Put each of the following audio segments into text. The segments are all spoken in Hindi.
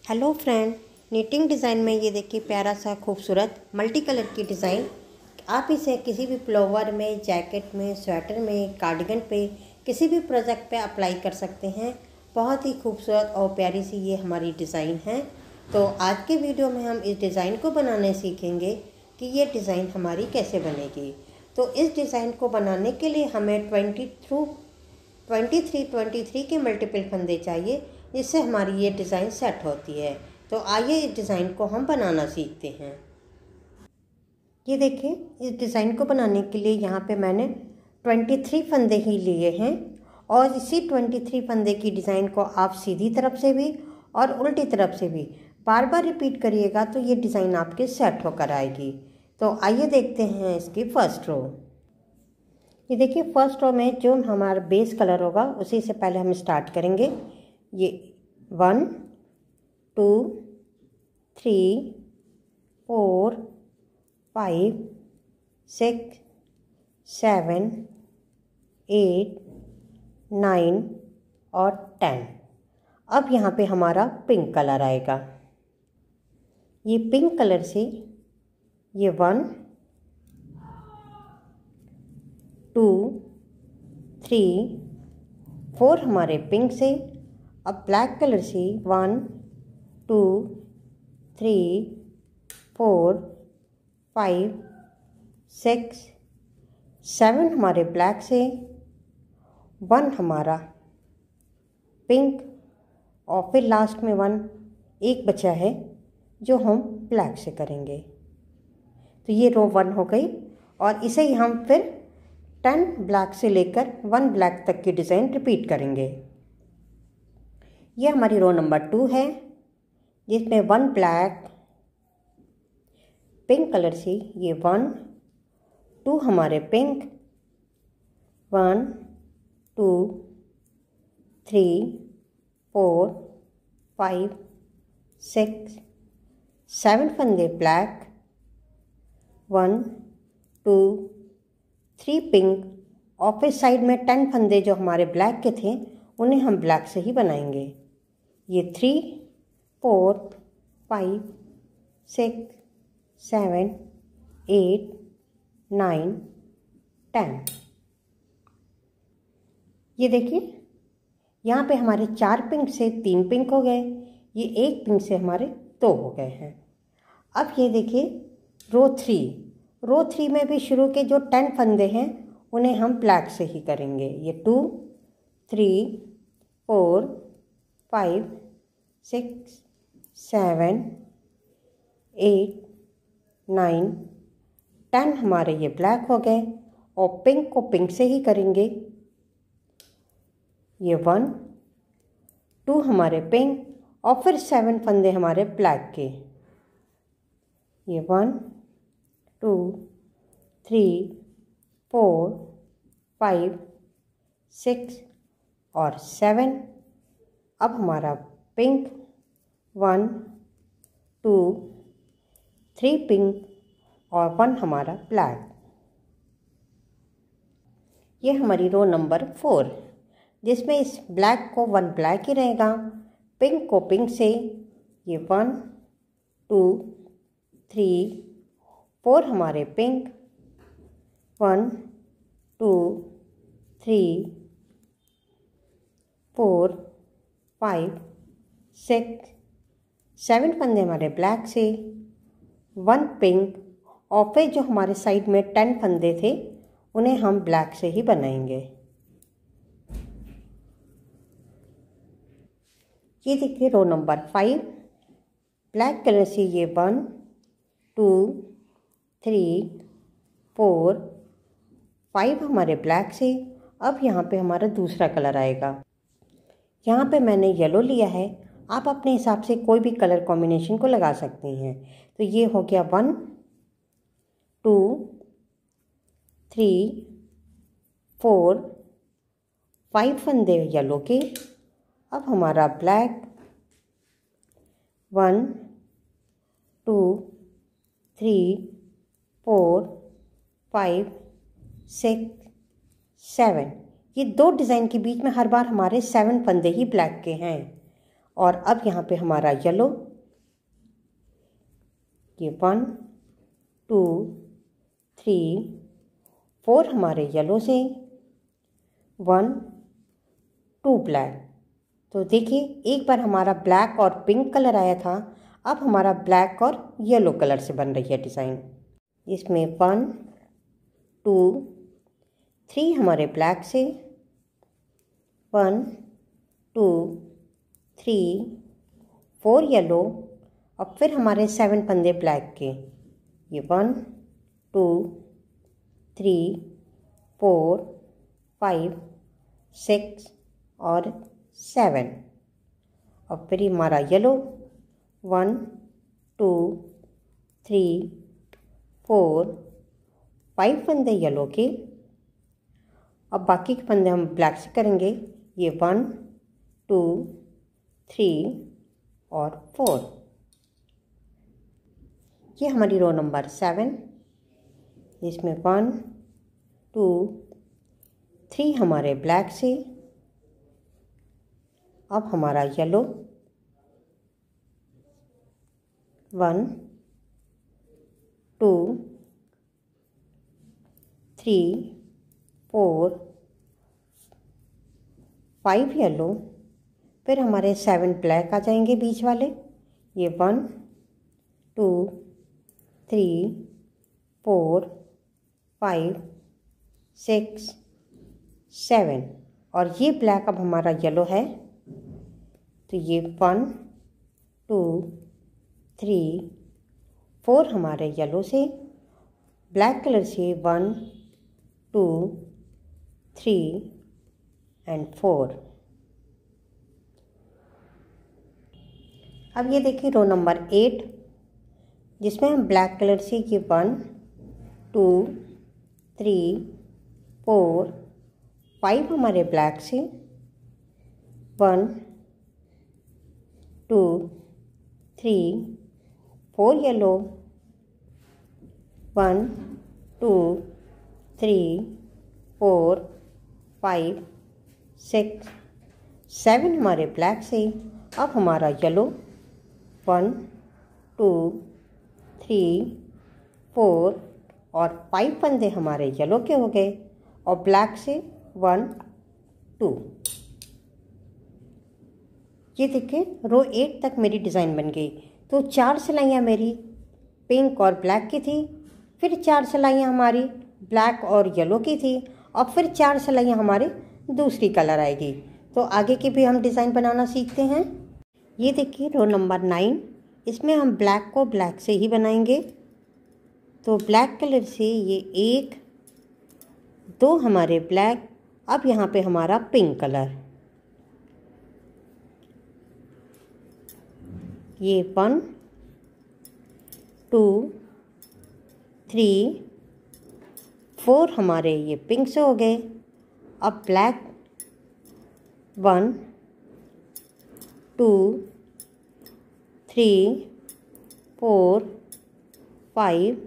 हेलो फ्रेंड, निटिंग डिज़ाइन में ये देखिए प्यारा सा खूबसूरत मल्टी कलर की डिज़ाइन। आप इसे किसी भी प्लोवर में, जैकेट में, स्वेटर में, कार्डिगन पे, किसी भी प्रोजेक्ट पे अप्लाई कर सकते हैं। बहुत ही खूबसूरत और प्यारी सी ये हमारी डिज़ाइन है। तो आज के वीडियो में हम इस डिज़ाइन को बनाने सीखेंगे कि ये डिज़ाइन हमारी कैसे बनेगी। तो इस डिज़ाइन को बनाने के लिए हमें 23 के मल्टीपल फंदे चाहिए, जिससे हमारी ये डिज़ाइन सेट होती है। तो आइए इस डिज़ाइन को हम बनाना सीखते हैं। ये देखिए, इस डिज़ाइन को बनाने के लिए यहाँ पे मैंने 23 फंदे ही लिए हैं और इसी 23 फंदे की डिज़ाइन को आप सीधी तरफ से भी और उल्टी तरफ से भी बार बार रिपीट करिएगा तो ये डिज़ाइन आपके सेट होकर आएगी। तो आइए देखते हैं इसकी फर्स्ट रो। ये देखिए, फर्स्ट रो में जो हमारा बेस कलर होगा उसी से पहले हम स्टार्ट करेंगे। ये 1 2 3 4 5 6 7 8 9 और 10। अब यहाँ पे हमारा पिंक कलर आएगा। ये पिंक कलर से ये 1 2 3 4 हमारे पिंक से। अब ब्लैक कलर से 1 2 3 4 5 6 7 हमारे ब्लैक से, 1 हमारा पिंक और फिर लास्ट में 1 एक बचा है जो हम ब्लैक से करेंगे। तो ये रो 1 हो गई और इसे ही हम फिर 10 ब्लैक से लेकर 1 ब्लैक तक की डिज़ाइन रिपीट करेंगे। ये हमारी रो नंबर 2 है, जिसमें 1 ब्लैक, पिंक कलर से ये 1 2 हमारे पिंक, 1 2 3 4 5 6 7 फंदे ब्लैक, 1 2 3 पिंक और फिर साइड में 10 फंदे जो हमारे ब्लैक के थे उन्हें हम ब्लैक से ही बनाएंगे। ये 3 4 5 6 7 8 9 10। ये देखिए, यहाँ पे हमारे 4 पिंक से 3 पिंक हो गए, ये 1 पिंक से हमारे 2 हो गए हैं। अब ये देखिए रो 3 में भी शुरू के जो 10 फंदे हैं उन्हें हम ब्लैक से ही करेंगे। ये 2 3 4 5 6 7 8 9 10 हमारे ये ब्लैक हो गए और पिंक को पिंक से ही करेंगे। ये 1 2 हमारे पिंक और फिर 7 फंदे हमारे ब्लैक के। ये 1 2 3 4 5 6 और 7। अब हमारा पिंक 1 2 3 पिंक और 1 हमारा ब्लैक। ये हमारी रो नंबर 4, जिसमें इस ब्लैक को 1 ब्लैक ही रहेगा, पिंक को पिंक से। ये 1 2 3 4 हमारे पिंक, 1 2 3 4 5 6 7 फंदे हमारे ब्लैक से, 1 पिंक और फिर जो हमारे साइड में 10 फंदे थे उन्हें हम ब्लैक से ही बनाएंगे। ये देखिए रो नंबर 5, ब्लैक कलर से ये 1 2 3 4 5 हमारे ब्लैक से। अब यहाँ पे हमारा दूसरा कलर आएगा। यहाँ पे मैंने येलो लिया है, आप अपने हिसाब से कोई भी कलर कॉम्बिनेशन को लगा सकते हैं। तो ये हो गया 1 2 3 4 5 फंदे येलो के। अब हमारा ब्लैक 1 2 3 4 5 6 7। ये 2 डिज़ाइन के बीच में हर बार हमारे 7 फंदे ही ब्लैक के हैं। और अब यहाँ पे हमारा येलो, ये 1 2 3 4 हमारे येलो से, 1 2 ब्लैक। तो देखिए एक बार हमारा ब्लैक और पिंक कलर आया था, अब हमारा ब्लैक और येलो कलर से बन रही है डिज़ाइन। इसमें 1 2 3 हमारे ब्लैक से, 1 2 3 4 येलो, अब फिर हमारे 7 फंदे ब्लैक के, ये 1 2 3 4 5 6 और 7। अब फिर हमारा येलो 1 2 3 4 5 फंदे येलो के। अब बाकी के फंदे हम ब्लैक से करेंगे, ये 1 2 3 और 4। ये हमारी रो नंबर 7, इसमें 1 2 3 हमारे ब्लैक से। अब हमारा येलो 1 2 3 4 5 येलो, फिर हमारे 7 ब्लैक आ जाएंगे बीच वाले, ये 1 2 3 4 5 6 7 और ये ब्लैक अब हमारा येलो है, तो ये 1 2 3 4 हमारे येलो से, ब्लैक कलर से 1 2 3 एंड 4। अब ये देखिए रो नंबर 8, जिसमें हम ब्लैक कलर से ये 1 2 3 4 5 हमारे ब्लैक से, 1 2 3 4 येलो, 1 2 3 4 5 6 7 हमारे ब्लैक से। अब हमारा येलो 1 2 3 4 और 5 फंदे हमारे येलो के हो गए और ब्लैक से 1 2। ये देखिए रो 8 तक मेरी डिज़ाइन बन गई। तो 4 सिलाइयाँ मेरी पिंक और ब्लैक की थी, फिर 4 सिलाइयाँ हमारी ब्लैक और येलो की थी, और फिर 4 सिलाइयाँ हमारी दूसरी कलर आएगी। तो आगे की भी हम डिज़ाइन बनाना सीखते हैं। ये देखिए रो नंबर 9, इसमें हम ब्लैक को ब्लैक से ही बनाएंगे। तो ब्लैक कलर से ये 1 2 हमारे ब्लैक, अब यहाँ पे हमारा पिंक कलर, ये 1 2 3 4 हमारे ये पिंक से हो गए। अब ब्लैक 1 2 3 4 5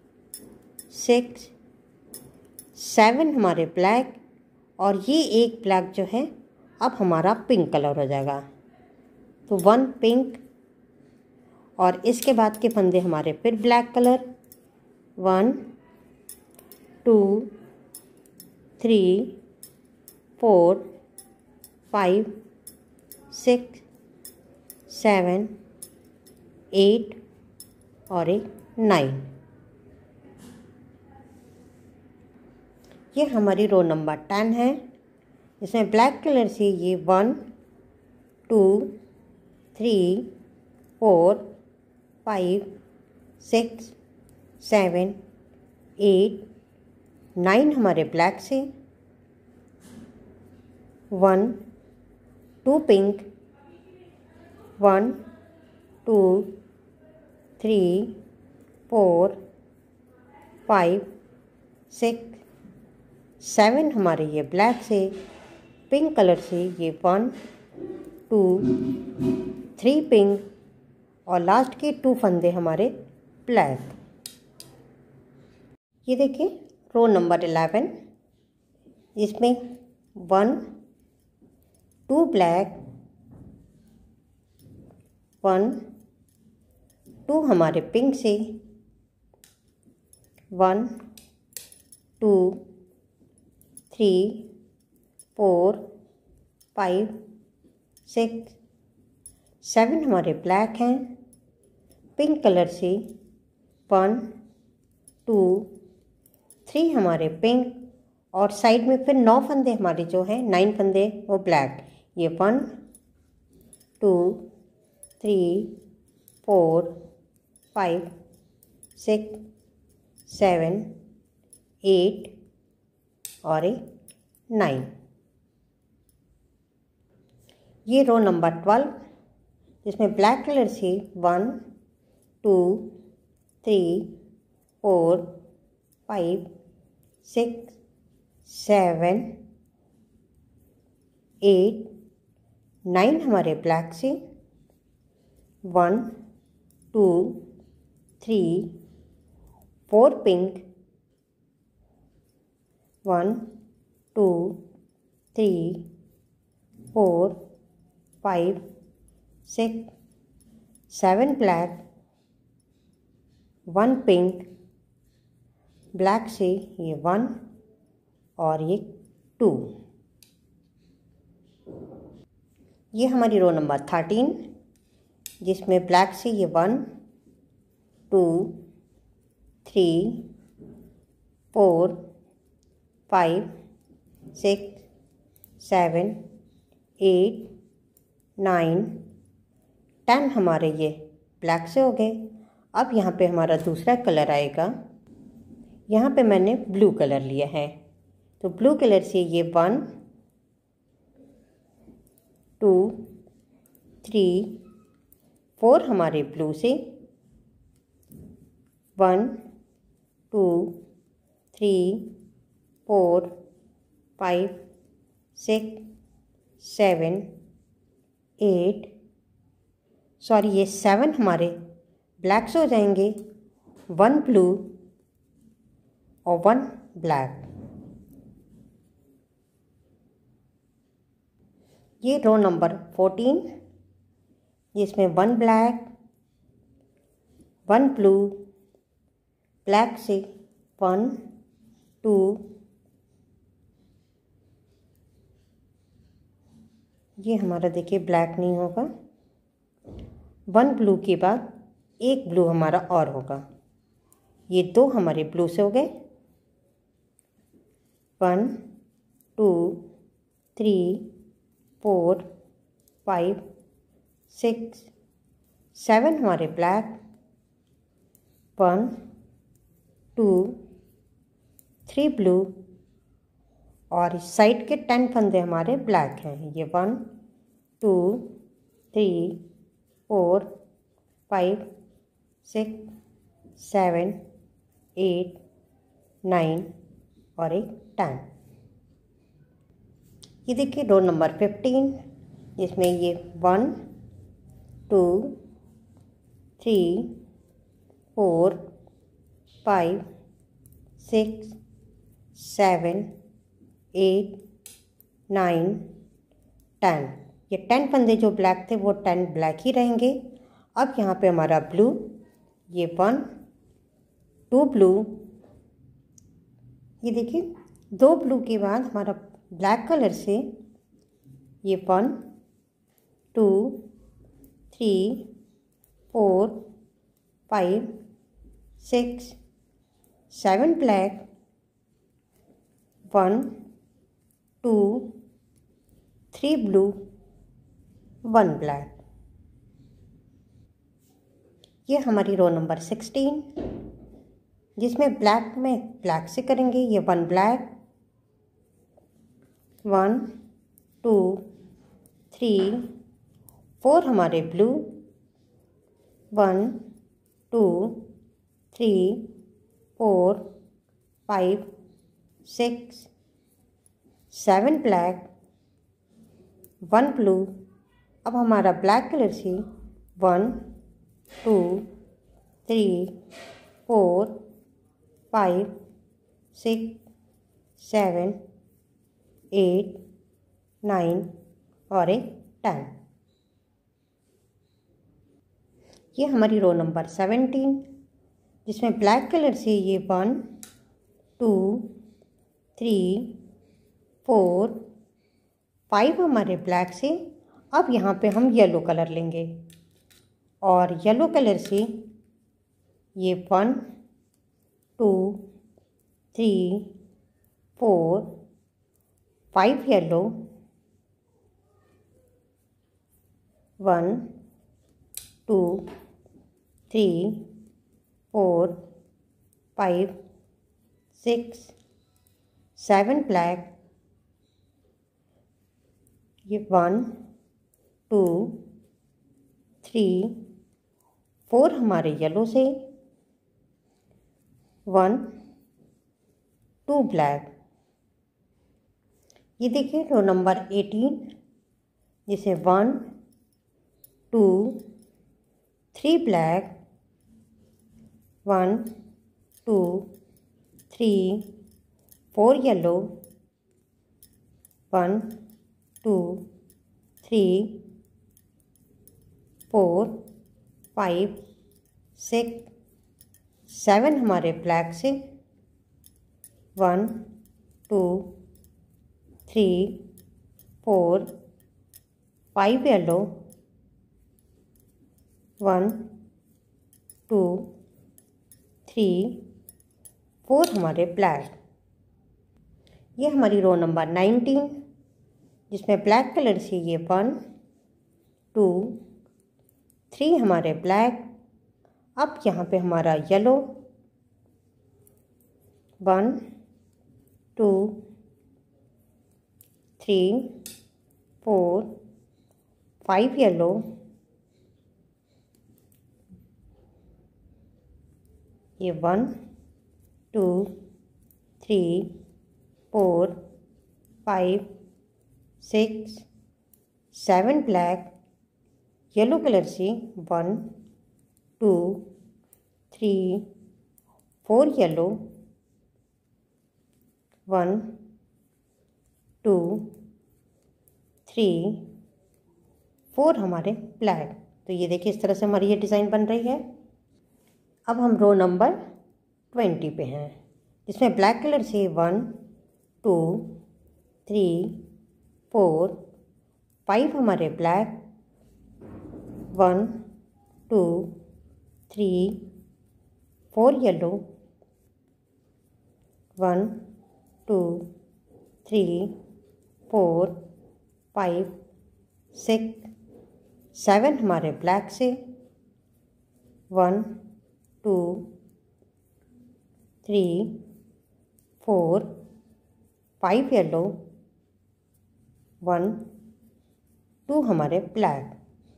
6 7 हमारे ब्लैक, और ये एक ब्लैक जो है अब हमारा पिंक कलर हो जाएगा। तो 1 पिंक, और इसके बाद के फंदे हमारे फिर ब्लैक कलर, 1 2 3 4 5 6 7 8 और एक 9। ये हमारी रो नंबर 10 है, इसमें ब्लैक कलर से ये 1 2 3 4 5 6 7 8 9 हमारे ब्लैक से, 1 2 पिंक, 1 2 3 4 5 6 7 हमारे ये ब्लैक से, पिंक कलर से ये 1 2 3 पिंक, और लास्ट के 2 फंदे हमारे ब्लैक। ये देखिए रो नंबर 11, इसमें 1 2 ब्लैक, 1 2 हमारे पिंक से 1 2 3 4 5 6 7 हमारे ब्लैक हैं पिंक कलर से 1 2 3 हमारे पिंक और साइड में फिर 9 फंदे हमारे जो हैं 9 फंदे वो ब्लैक। ये 1 2 3 4 5 6 7 8 और 9। ये रो नंबर 12 जिसमें ब्लैक कलर से 1 2 3 4 5 6 7 8 9 हमारे ब्लैक से 1 2 3 4 पिंक 1 2 3 4 5 6 7 ब्लैक 1 पिंक ब्लैक से ये 1 और ये 2। ये हमारी रो नंबर 13 जिसमें ब्लैक से ये 1 2 3 4 5 6 7 8 9 10 हमारे ये ब्लैक से हो गए। अब यहाँ पे हमारा दूसरा कलर आएगा। यहाँ पे मैंने ब्लू कलर लिया है तो ब्लू कलर से ये 1 2 3 4 हमारे ब्लू से 1 2 3 4 5 6 7 8 सॉरी ये 7 हमारे ब्लैक से हो जाएंगे 1 ब्लू और 1 ब्लैक। ये रो नंबर 14 जिसमें 1 ब्लैक 1 ब्लू ब्लैक से 1 2 ये हमारा देखिए ब्लैक नहीं होगा 1 ब्लू के बाद एक ब्लू हमारा और होगा। ये 2 हमारे ब्लू से हो गए 1 2 3 4 5 6 7 हमारे ब्लैक 1 2 3 ब्लू और इस साइड के 10 फंदे हमारे ब्लैक हैं। ये 1 2 3 4 5 6 7 8 9 और 10। ये देखिए रो नंबर 15 जिसमें ये 1 2 3 4 5 6 7 8 9 10। ये 10 फंदे जो ब्लैक थे वो 10 ब्लैक ही रहेंगे। अब यहाँ पे हमारा ब्लू ये 1 2 ब्लू ये देखिए 2 ब्लू के बाद हमारा ब्लैक कलर से ये 1 2 3 4 5 6 7 ब्लैक 1 2 3 ब्लू 1 ब्लैक। ये हमारी रो नंबर 16 जिसमें ब्लैक में ब्लैक से करेंगे। ये 1 ब्लैक 1 2 3 4 हमारे ब्लू 1 2 3 4 5 6 7 ब्लैक 1 ब्लू। अब हमारा ब्लैक कलर से 1 2 3 4 5 6 7 8 9 और 10। ये हमारी रो नंबर 17, जिसमें ब्लैक कलर से ये 1 2 3 4 5 हमारे ब्लैक से। अब यहाँ पे हम येलो कलर लेंगे और येलो कलर से ये 1 2 3 4 5 येलो, 1 2 3 4 5 6 7 ब्लैक, ये 1 2 3 4 हमारे येलो से, 1 2 ब्लैक। ये देखिए रो नंबर 18, जिसे 1 2 3 ब्लैक, 1 2 3 4 येलो, 1 2 3 4 5 6 7 हमारे ब्लैक से, 1 2 3 4 5 येलो, 1 2 3 4 हमारे ब्लैक। ये हमारी रो नंबर 19, जिसमें ब्लैक कलर से ये 1 2 3 हमारे ब्लैक। अब यहाँ पे हमारा yellow, 1 2 3 4 5 yellow, 1 2 3 4 5 6 7 black. Yellow colour से 1 2 3 4 येलो, 1 2 3 4 हमारे ब्लैक। तो ये देखिए इस तरह से हमारी ये डिज़ाइन बन रही है। अब हम रो नंबर 20 पे हैं, जिसमें ब्लैक कलर से 1 2 3 4 5 हमारे ब्लैक, 1 2 3 4 येलो, 1 2 3 4 5 6 7 हमारे ब्लैक से, 1 2 3 4 5 येलो, 1 2 हमारे ब्लैक।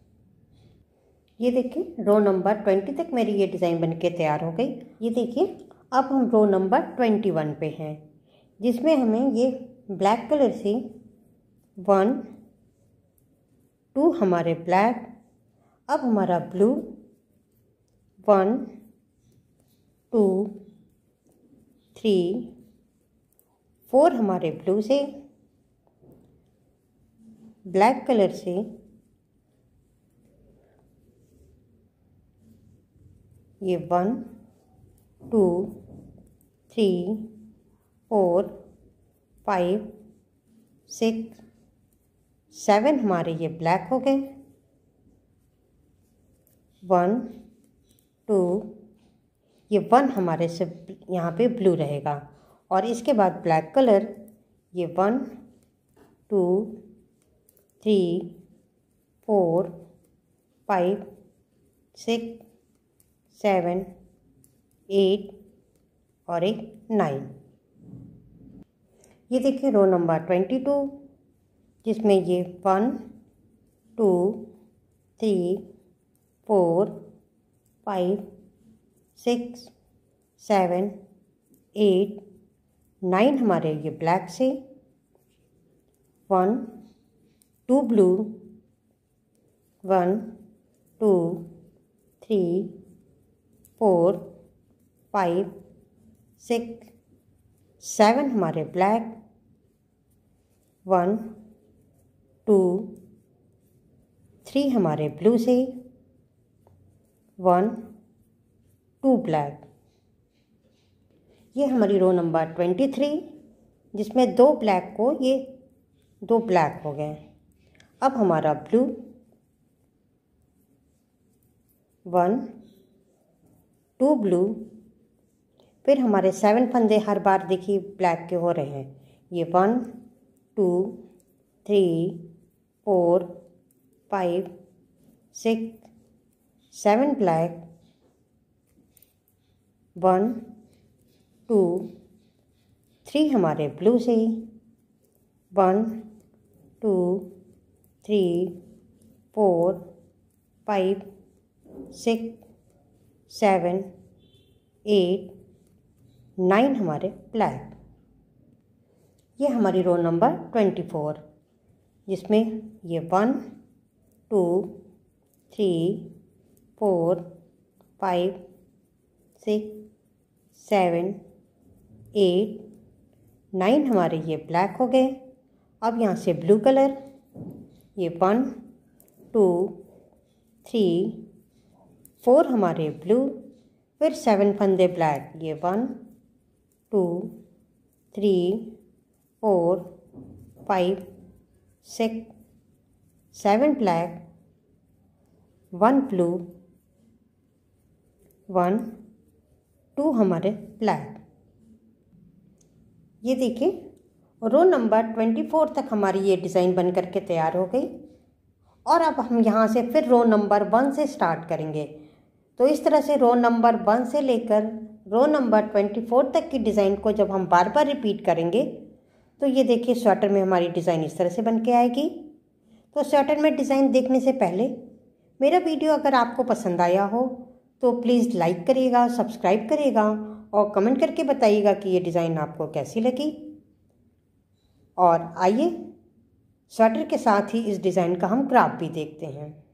ये देखिए रो नंबर 20 तक मेरी ये डिज़ाइन बनके तैयार हो गई। ये देखिए अब हम रो नंबर 21 पे हैं, जिसमें हमें ये ब्लैक कलर से 1 2 हमारे ब्लैक। अब हमारा ब्लू, 1 2 3 4 हमारे ब्लू से, ब्लैक कलर से ये 1 2 3 4 5 6 7 हमारे ये ब्लैक हो गए, 1 2 ये 1 हमारे से यहाँ पे ब्लू रहेगा। और इसके बाद ब्लैक कलर, ये 1 2 3 4 5 6 7 8 और एक 9। ये देखिए रो नंबर 22, जिसमें ये 1 2 3 4 5 6 7 8 9 हमारे ये ब्लैक से, 1 2 ब्लू, 1 2 3 4 5 6 7 हमारे ब्लैक, 1 2 3 हमारे ब्लू से, 1 2 ब्लैक। ये हमारी रो नंबर 23 जिसमें 2 ब्लैक को ये 2 ब्लैक हो गए। अब हमारा ब्लू 1 2 ब्लू। फिर हमारे 7 फंदे हर बार देखिए ब्लैक के हो रहे हैं। ये 1 2 3 4 5 6 7 ब्लैक। 1 2 3 हमारे ब्लू से 1 2 3 4 5 6 7 8 9 हमारे ब्लैक। ये हमारी रो नंबर 24 जिसमें ये 1 2 3 4 5 6 7 8 9 हमारे ये ब्लैक हो गए। अब यहाँ से ब्लू कलर, ये 1 2 3 4 हमारे ब्लू। फिर 7 फंदे ब्लैक, ये 1 2 3 4 5 6 7 ब्लैक। 1 ब्लू 1 2 हमारे ब्लैक। ये देखिए रो नंबर 24 तक हमारी ये डिज़ाइन बन करके तैयार हो गई। और अब हम यहाँ से फिर रो नंबर 1 से स्टार्ट करेंगे। तो इस तरह से रो नंबर 1 से लेकर रो नंबर 24 तक की डिज़ाइन को जब हम बार बार रिपीट करेंगे तो ये देखिए स्वेटर में हमारी डिज़ाइन इस तरह से बन के आएगी। तो स्वेटर में डिज़ाइन देखने से पहले मेरा वीडियो अगर आपको पसंद आया हो तो प्लीज़ लाइक करिएगा, सब्सक्राइब करिएगा और कमेंट करके बताइएगा कि ये डिज़ाइन आपको कैसी लगी। और आइए स्वेटर के साथ ही इस डिज़ाइन का हम क्राफ्ट भी देखते हैं।